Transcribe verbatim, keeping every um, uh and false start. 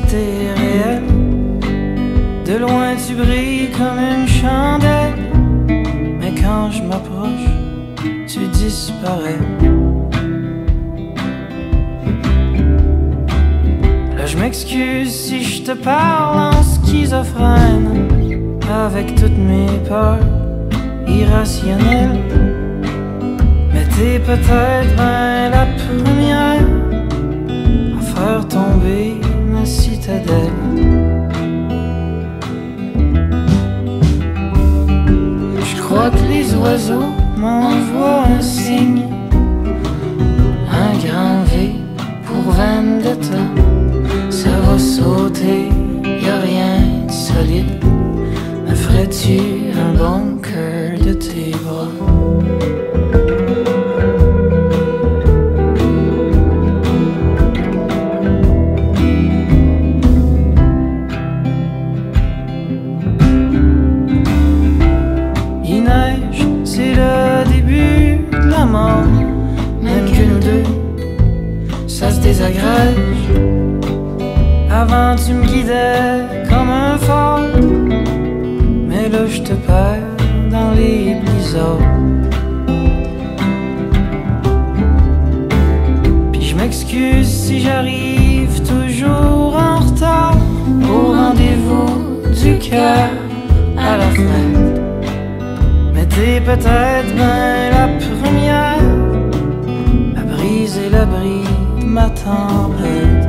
t'es réel. De loin tu brilles comme une chandelle, mais quand je m'approche, tu disparais. Là je m'excuse si je te parle en schizophrène, avec toutes mes peurs irrationnelles. Mais t'es peut-être ben la première à faire tomber ma citadelle. Je crois que les oiseaux m'envoient un signe, un grand V pour Vendetta. Ça va sauter, y'a rien de solide. Me ferais-tu un bunker de tes bras? Il neige, c'est le début de la mort. Même que nous deux, ça se désagrège. Avant tu me guidais comme un phare, mais là je te perds dans les blizzards. Puis je m'excuse si j'arrive toujours en retard au rendez-vous du cœur à la fenêtre. Mais t'es peut-être ben la première à briser l'abri de ma tempête.